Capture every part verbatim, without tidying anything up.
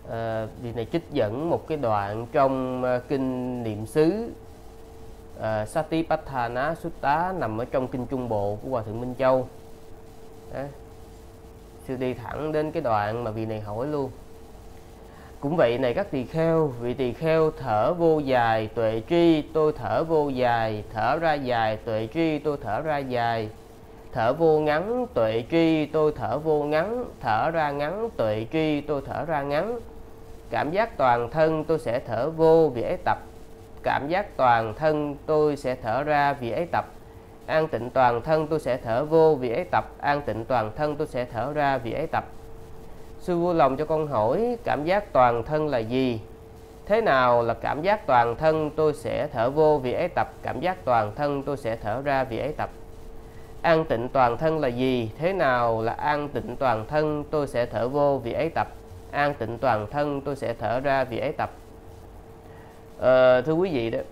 À, vì này trích dẫn một cái đoạn trong uh, kinh niệm xứ uh, Satipatthana Sutta nằm ở trong kinh Trung Bộ của Hòa Thượng Minh Châu. Đó. Sư đi thẳng đến cái đoạn mà vị này hỏi luôn. Cũng vậy này các tỳ kheo, vị tỳ kheo thở vô dài tuệ tri, tôi thở vô dài, thở ra dài tuệ tri, tôi thở ra dài, thở vô ngắn tuệ tri, tôi thở vô ngắn, thở ra ngắn tuệ tri, tôi thở ra ngắn. Cảm giác toàn thân tôi sẽ thở vô vì ấy tập, cảm giác toàn thân tôi sẽ thở ra vì ấy tập. An tịnh toàn thân tôi sẽ thở vô vì ấy tập, an tịnh toàn thân tôi sẽ thở ra vì ấy tập. Sư vui lòng cho con hỏi cảm giác toàn thân là gì? Thế nào là cảm giác toàn thân tôi sẽ thở vô vì ấy tập, cảm giác toàn thân tôi sẽ thở ra vì ấy tập? An tịnh toàn thân là gì? Thế nào là an tịnh toàn thân tôi sẽ thở vô vì ấy tập, an tịnh toàn thân tôi sẽ thở ra vì ấy tập? À, thưa quý vị đó,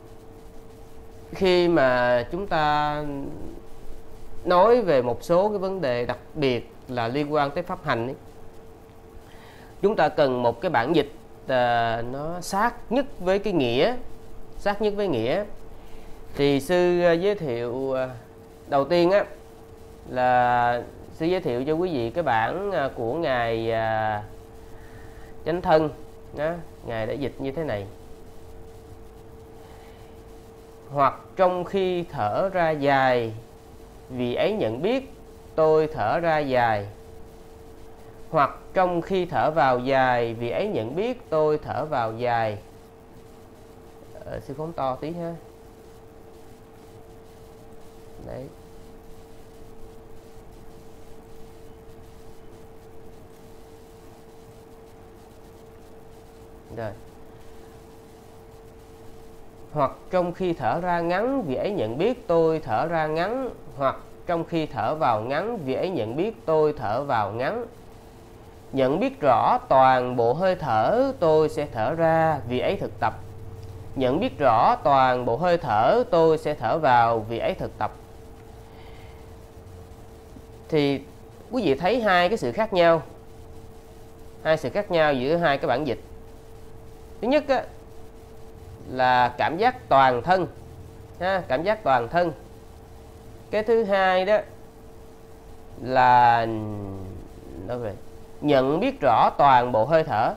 khi mà chúng ta nói về một số cái vấn đề đặc biệt là liên quan tới pháp hành ấy, chúng ta cần một cái bản dịch à, nó sát nhất với cái nghĩa, sát nhất với nghĩa. Thì sư giới thiệu đầu tiên á là sư giới thiệu cho quý vị cái bản của ngài à, Chánh Thân đó, ngài đã dịch như thế này: hoặc trong khi thở ra dài, vì ấy nhận biết tôi thở ra dài. Hoặc trong khi thở vào dài, vì ấy nhận biết tôi thở vào dài. Ờ, sư phóng to tí ha. Đấy. Rồi. Hoặc trong khi thở ra ngắn, vì ấy nhận biết tôi thở ra ngắn. Hoặc trong khi thở vào ngắn, vì ấy nhận biết tôi thở vào ngắn. Nhận biết rõ toàn bộ hơi thở tôi sẽ thở ra, vì ấy thực tập. Nhận biết rõ toàn bộ hơi thở tôi sẽ thở vào, vì ấy thực tập. Thì quý vị thấy hai cái sự khác nhau, hai sự khác nhau giữa hai cái bản dịch. Thứ nhất á, là cảm giác toàn thân ha, cảm giác toàn thân. Cái thứ hai đó là đâu rồi? Nhận biết rõ toàn bộ hơi thở.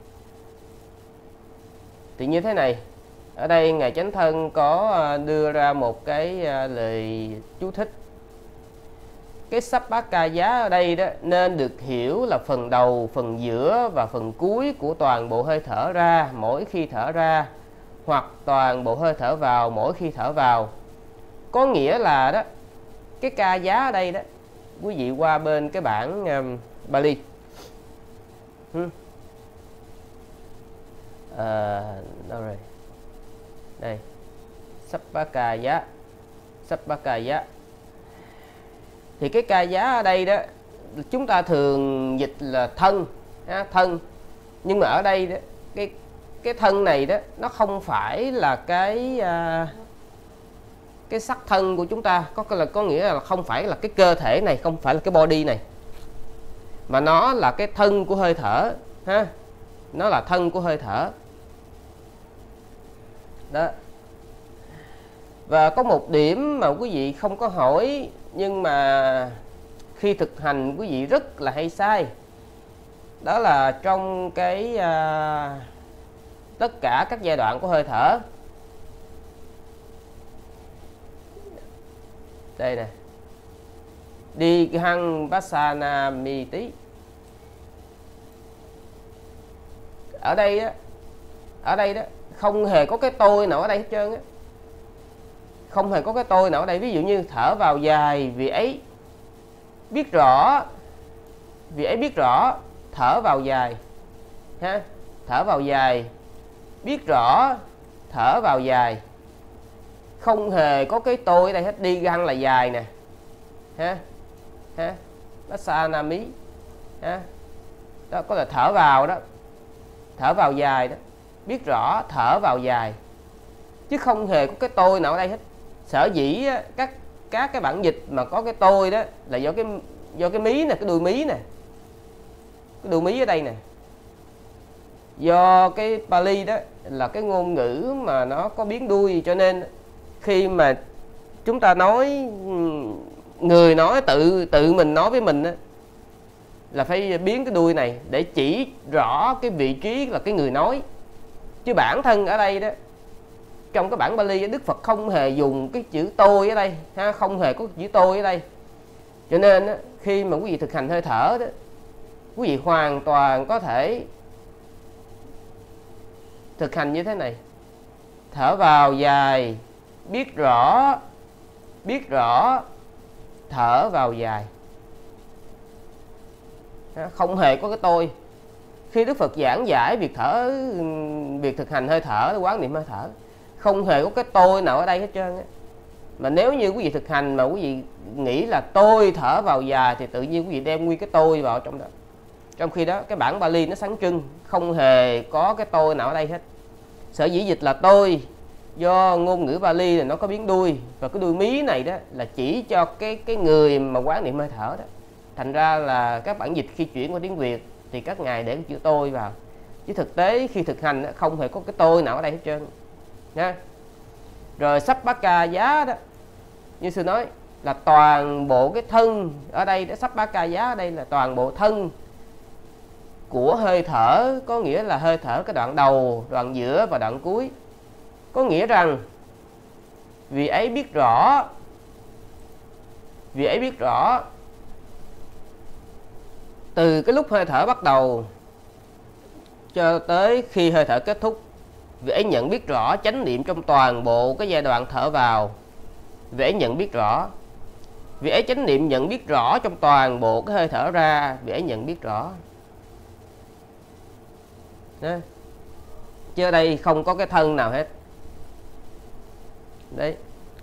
Thì như thế này, ở đây ngài Chánh Thân có đưa ra một cái lời chú thích. Cái Sappakaya ở đây đó nên được hiểu là phần đầu, phần giữa và phần cuối của toàn bộ hơi thở ra mỗi khi thở ra, hoặc toàn bộ hơi thở vào mỗi khi thở vào. Có nghĩa là đó, cái ca giá ở đây đó, quý vị qua bên cái bản um, Bali. Hmm. À, đâu rồi? Đây. Sappakaya. Sappakaya. Thì cái ca giá ở đây đó chúng ta thường dịch là thân, ha, thân. Nhưng mà ở đây đó, cái cái thân này đó nó không phải là cái uh, cái sắc thân của chúng ta, có là có nghĩa là không phải là cái cơ thể này, không phải là cái body này, mà nó là cái thân của hơi thở ha, nó là thân của hơi thở đó. Và có một điểm mà quý vị không có hỏi, nhưng mà khi thực hành quý vị rất là hay sai, đó là trong cái uh, tất cả các giai đoạn của hơi thở. Đây nè, Dihang Basana Miti. Ở đây đó, ở đây đó không hề có cái tôi nào ở đây hết trơn á, không hề có cái tôi nào ở đây. Ví dụ như thở vào dài, vì ấy biết rõ, vì ấy biết rõ thở vào dài ha, thở vào dài biết rõ thở vào dài, không hề có cái tôi ở đây hết. Đi găng là dài nè ha, ha, Basanami ha, đó có là thở vào đó, thở vào dài đó, biết rõ thở vào dài, chứ không hề có cái tôi nào ở đây hết. Sở dĩ các các cái bản dịch mà có cái tôi đó là do cái do cái mí nè, cái đuôi mí nè, cái đuôi mí ở đây nè Do cái Pali đó là cái ngôn ngữ mà nó có biến đuôi, cho nên khi mà chúng ta nói, người nói tự tự mình nói với mình á, là phải biến cái đuôi này để chỉ rõ cái vị trí là cái người nói. Chứ bản thân ở đây đó, trong cái bản Pali Đức Phật không hề dùng cái chữ tôi ở đây ha, không hề có chữ tôi ở đây. Cho nên á, khi mà quý vị thực hành hơi thở đó, quý vị hoàn toàn có thể thực hành như thế này: thở vào dài, biết rõ, biết rõ, thở vào dài. Không hề có cái tôi. Khi Đức Phật giảng giải việc thở, việc thực hành hơi thở, quán niệm hơi thở, không hề có cái tôi nào ở đây hết trơn á. Mà nếu như quý vị thực hành mà quý vị nghĩ là tôi thở vào dài thì tự nhiên quý vị đem nguyên cái tôi vào trong đó. Trong khi đó cái bản Pali nó sáng trưng, không hề có cái tôi nào ở đây hết. Sở dĩ dịch là tôi do ngôn ngữ Pali là nó có biến đuôi, và cái đuôi mí này đó là chỉ cho cái cái người mà quán niệm hơi thở đó. Thành ra là các bản dịch khi chuyển qua tiếng Việt thì các ngài để cái chữ tôi vào, chứ thực tế khi thực hành không hề có cái tôi nào ở đây hết trơn nha. Rồi Sappaka giá đó, như sư nói là toàn bộ cái thân ở đây, đó Sappaka giá ở đây là toàn bộ thân của hơi thở, có nghĩa là hơi thở cái đoạn đầu, đoạn giữa và đoạn cuối. Có nghĩa rằng vì ấy biết rõ, vì ấy biết rõ từ cái lúc hơi thở bắt đầu cho tới khi hơi thở kết thúc, vì ấy nhận biết rõ chánh niệm trong toàn bộ cái giai đoạn thở vào. Vì ấy nhận biết rõ, vì ấy chánh niệm nhận biết rõ trong toàn bộ cái hơi thở ra. Vì ấy nhận biết rõ đó. Chứ ở đây không có cái thân nào hết đấy.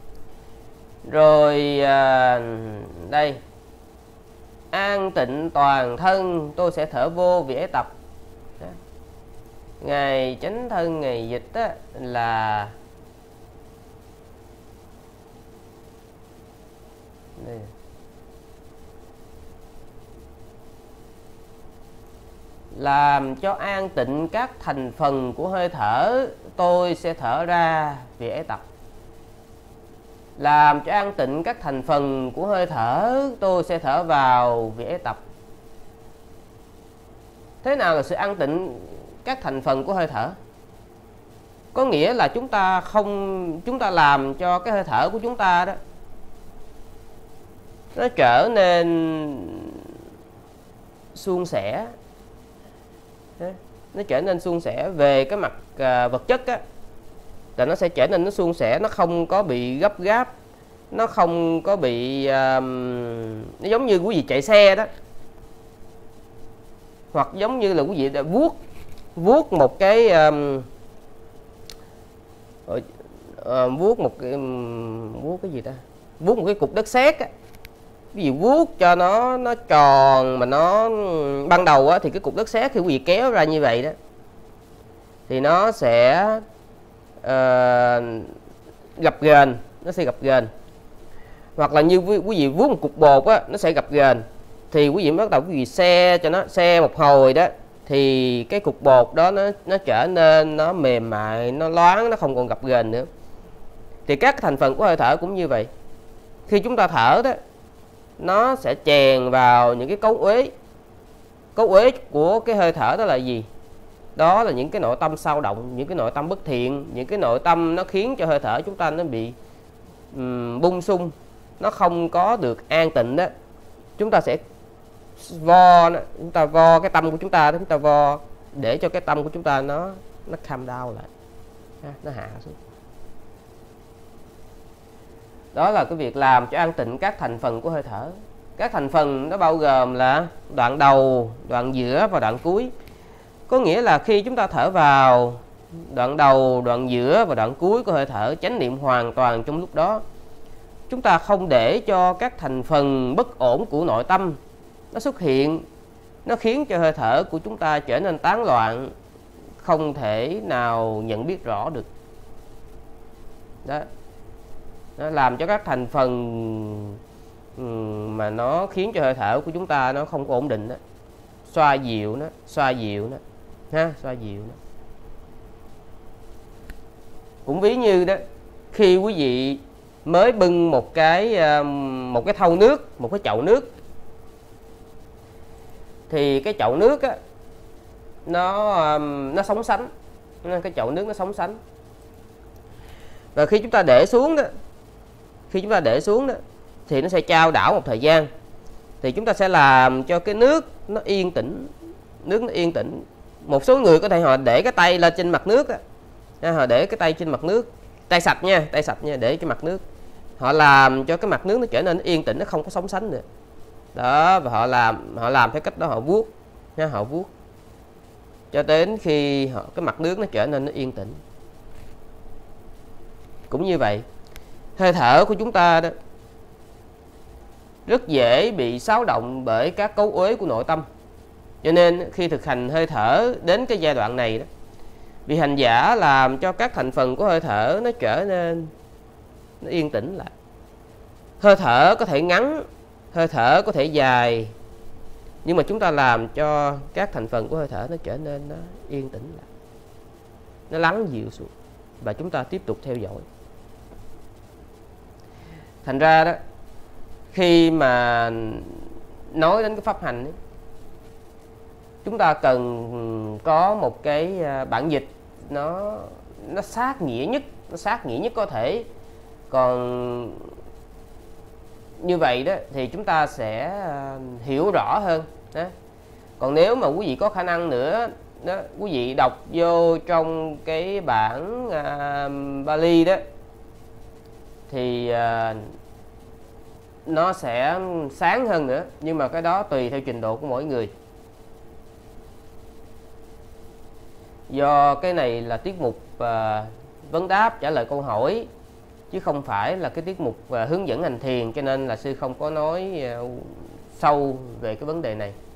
Rồi à, đây an tịnh toàn thân, tôi sẽ thở vô vì ấy tập đó. Ngài chánh thân ngài dịch á, là đây. Làm cho an tịnh các thành phần của hơi thở, tôi sẽ thở ra vì ấy tập. Làm cho an tịnh các thành phần của hơi thở, tôi sẽ thở vào vì ấy tập. Thế nào là sự an tịnh các thành phần của hơi thở? Có nghĩa là chúng ta không, chúng ta làm cho cái hơi thở của chúng ta đó nó trở nên suôn sẻ, nó trở nên suôn sẻ về cái mặt uh, vật chất á, là nó sẽ trở nên nó suôn sẻ, nó không có bị gấp gáp, nó không có bị uh, nó giống như quý vị chạy xe đó, hoặc giống như là quý vị đã vuốt vuốt một cái um, uh, vuốt một cái um, vuốt cái gì ta vuốt một cái cục đất sét á. Ví dụ vuốt cho nó nó tròn, mà nó ban đầu á, thì cái cục đất sét khi quý vị kéo ra như vậy đó thì nó sẽ uh, gập ghềnh, nó sẽ gập ghềnh. Hoặc là như quý vị vuốt một cục bột á, nó sẽ gập ghềnh. Thì quý vị bắt đầu quý vị xe cho nó, xe một hồi đó thì cái cục bột đó nó nó trở nên nó mềm mại, nó loáng, nó không còn gập ghềnh nữa. Thì các thành phần của hơi thở cũng như vậy. Khi chúng ta thở đó, nó sẽ chèn vào những cái cấu uế. Cấu uế của cái hơi thở đó là gì? Đó là những cái nội tâm sao động, những cái nội tâm bất thiện, những cái nội tâm nó khiến cho hơi thở chúng ta nó bị um, bung sung, nó không có được an tịnh đó. Chúng ta sẽ vo, chúng ta vo cái tâm của chúng ta, chúng ta vo để cho cái tâm của chúng ta nó nó calm down lại, nó hạ xuống. Đó là cái việc làm cho an tịnh các thành phần của hơi thở. Các thành phần nó bao gồm là đoạn đầu, đoạn giữa và đoạn cuối. Có nghĩa là khi chúng ta thở vào, đoạn đầu, đoạn giữa và đoạn cuối của hơi thở chánh niệm hoàn toàn trong lúc đó. Chúng ta không để cho các thành phần bất ổn của nội tâm nó xuất hiện, nó khiến cho hơi thở của chúng ta trở nên tán loạn, không thể nào nhận biết rõ được. Đó. Nó làm cho các thành phần mà nó khiến cho hơi thở của chúng ta nó không có ổn định đó. Xoa dịu nó, xoa dịu nó ha, xoa dịu nó. Cũng ví như đó, khi quý vị mới bưng một cái một cái thau nước, một cái chậu nước, thì cái chậu nước á, nó nó sóng sánh, cái chậu nước nó sóng sánh. Và khi chúng ta để xuống đó, khi chúng ta để xuống đó thì nó sẽ chao đảo một thời gian, thì chúng ta sẽ làm cho cái nước nó yên tĩnh, nước nó yên tĩnh. Một số người có thể họ để cái tay lên trên mặt nước đó, họ để cái tay trên mặt nước, tay sạch nha, tay sạch nha, để trên mặt nước, họ làm cho cái mặt nước nó trở nên yên tĩnh, nó không có sóng sánh nữa đó. Và họ làm họ làm theo cách đó, họ vuốt nha, họ vuốt cho đến khi họ, cái mặt nước nó trở nên nó yên tĩnh. Cũng như vậy, hơi thở của chúng ta đó rất dễ bị xáo động bởi các cấu uế của nội tâm. Cho nên khi thực hành hơi thở đến cái giai đoạn này đó, vị hành giả làm cho các thành phần của hơi thở nó trở nên nó yên tĩnh lại. Hơi thở có thể ngắn, hơi thở có thể dài, nhưng mà chúng ta làm cho các thành phần của hơi thở nó trở nên nó yên tĩnh lại, nó lắng dịu xuống, và chúng ta tiếp tục theo dõi. Thành ra đó, khi mà nói đến cái pháp hành ấy, chúng ta cần có một cái bản dịch nó nó sát nghĩa nhất, nó sát nghĩa nhất có thể. Còn như vậy đó thì chúng ta sẽ hiểu rõ hơn đó. Còn nếu mà quý vị có khả năng nữa đó, quý vị đọc vô trong cái bản uh, Bali đó, thì uh, nó sẽ sáng hơn nữa. Nhưng mà cái đó tùy theo trình độ của mỗi người. Do cái này là tiết mục uh, vấn đáp trả lời câu hỏi, chứ không phải là cái tiết mục uh, hướng dẫn hành thiền, cho nên là sư không có nói uh, sâu về cái vấn đề này.